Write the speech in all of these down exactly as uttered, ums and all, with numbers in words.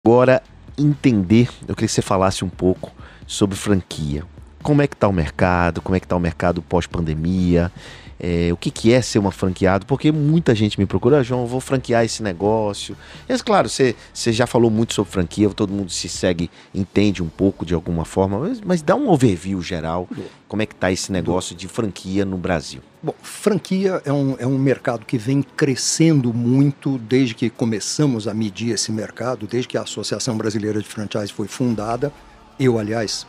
Agora, entender, eu queria que você falasse um pouco sobre franquia. Como é que está o mercado? Como é que está o mercado pós-pandemia? É, o que, que é ser uma franqueado? Porque muita gente me procura, ah, João, eu vou franquear esse negócio. Mas claro, você, você já falou muito sobre franquia, todo mundo se segue, entende um pouco de alguma forma, mas, mas dá um overview geral, como é que está esse negócio de franquia no Brasil? Bom, franquia é um, é um mercado que vem crescendo muito desde que começamos a medir esse mercado, desde que a Associação Brasileira de Franchise foi fundada. Eu, aliás,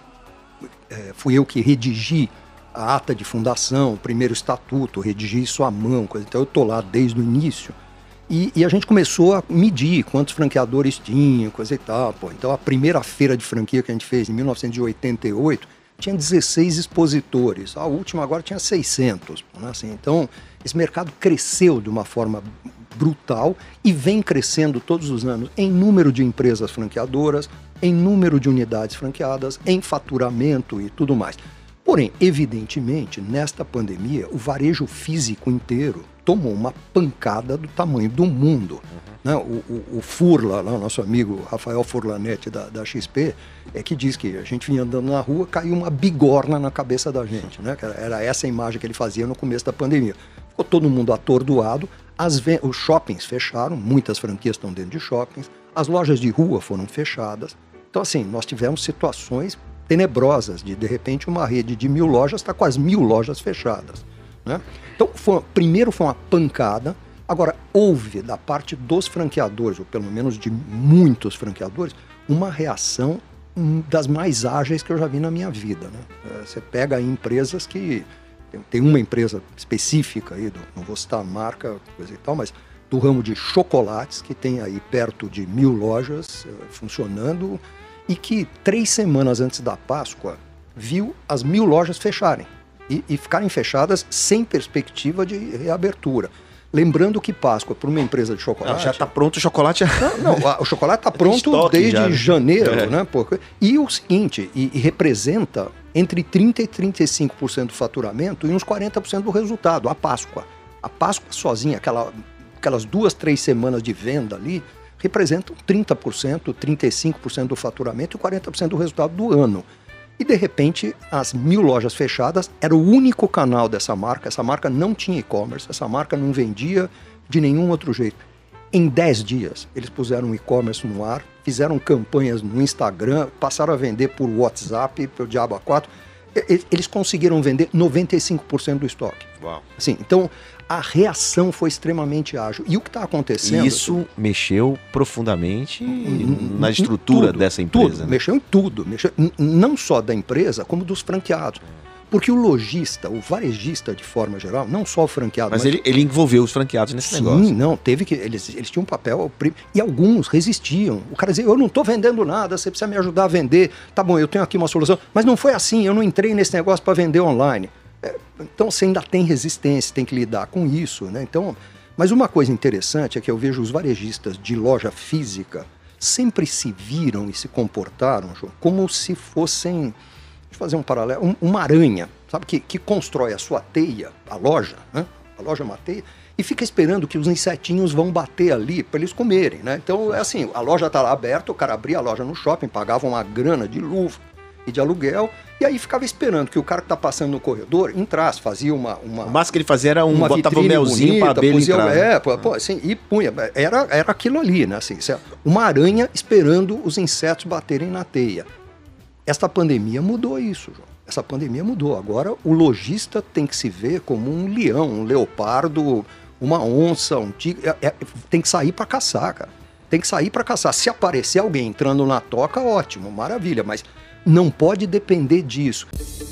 é, fui eu que redigi a ata de fundação, o primeiro estatuto, redigi isso à mão, coisa. Então eu estou lá desde o início. E, e a gente começou a medir quantos franqueadores tinham, coisa e tal. Pô. Então a primeira feira de franquia que a gente fez em mil novecentos e oitenta e oito tinha dezesseis expositores, a última agora tinha seiscentos. Né? Assim, então esse mercado cresceu de uma forma brutal e vem crescendo todos os anos em número de empresas franqueadoras, em número de unidades franqueadas, em faturamento e tudo mais. Porém, evidentemente, nesta pandemia, o varejo físico inteiro tomou uma pancada do tamanho do mundo. Uhum. Né? O, o, o Furla, lá, o nosso amigo Rafael Furlanetti da, da X P, é que diz que a gente vinha andando na rua, caiu uma bigorna na cabeça da gente. Né? Era essa a imagem que ele fazia no começo da pandemia. Ficou todo mundo atordoado, as os shoppings fecharam, muitas franquias estão dentro de shoppings, as lojas de rua foram fechadas. Então, assim, nós tivemos situações tenebrosas, de de repente uma rede de mil lojas está com as mil lojas fechadas. Né? Então, foi, primeiro foi uma pancada, agora houve da parte dos franqueadores, ou pelo menos de muitos franqueadores, uma reação um, das mais ágeis que eu já vi na minha vida. Né? É, você pega aí empresas que, tem, tem uma empresa específica, aí, do, não vou citar a marca, coisa e tal, mas do ramo de chocolates, que tem aí perto de mil lojas é, funcionando, e que três semanas antes da Páscoa viu as mil lojas fecharem e, e ficarem fechadas sem perspectiva de reabertura. Lembrando que Páscoa, para uma empresa de chocolate... Não, já está pronto o chocolate? Não, não o chocolate está pronto desde já, janeiro, é. né? Porque, e o seguinte, e, e representa entre trinta por cento e trinta e cinco por cento do faturamento e uns quarenta por cento do resultado, a Páscoa. A Páscoa sozinha, aquela, aquelas duas, três semanas de venda ali, representam trinta por cento, trinta e cinco por cento do faturamento e quarenta por cento do resultado do ano. E, de repente, as mil lojas fechadas era o único canal dessa marca. Essa marca não tinha e-commerce, essa marca não vendia de nenhum outro jeito. Em dez dias, eles puseram o e-commerce no ar, fizeram campanhas no Instagram, passaram a vender por WhatsApp, pelo Diabo A quatro. Eles conseguiram vender noventa e cinco por cento do estoque. Uau. Assim, então, a reação foi extremamente ágil. E o que está acontecendo... Isso mexeu profundamente na estrutura tudo, dessa empresa. Tudo, né? Mexeu em tudo. Mexeu, não só da empresa, como dos franqueados. Porque o lojista, o varejista de forma geral, não só o franqueado... Mas, mas ele, ele envolveu os franqueados nesse sim, negócio. Sim, não, teve que... Eles, eles tinham um papel... E alguns resistiam. O cara dizia, eu não estou vendendo nada, você precisa me ajudar a vender. Tá bom, eu tenho aqui uma solução. Mas não foi assim, eu não entrei nesse negócio para vender online. É, então você ainda tem resistência, tem que lidar com isso, né? Então, mas uma coisa interessante é que eu vejo os varejistas de loja física sempre se viram e se comportaram, João, como se fossem, deixa eu fazer um paralelo, um, uma aranha, sabe, que, que constrói a sua teia, a loja, né? A loja é uma teia, e fica esperando que os insetinhos vão bater ali para eles comerem, né? Então é assim, a loja está lá aberta, o cara abria a loja no shopping, pagava uma grana de luva e de aluguel, e aí ficava esperando que o cara que tá passando no corredor entrasse, fazia uma... uma o máximo que ele fazia era um, uma botava um melzinho para abelha entrar. É, pô, pô, assim, e punha, era, era aquilo ali, né? Assim, uma aranha esperando os insetos baterem na teia. Esta pandemia mudou isso, João. Essa pandemia mudou. Agora o lojista tem que se ver como um leão, um leopardo, uma onça, um tigre. É, é, tem que sair para caçar, cara. Tem que sair para caçar. Se aparecer alguém entrando na toca, ótimo, maravilha, mas não pode depender disso.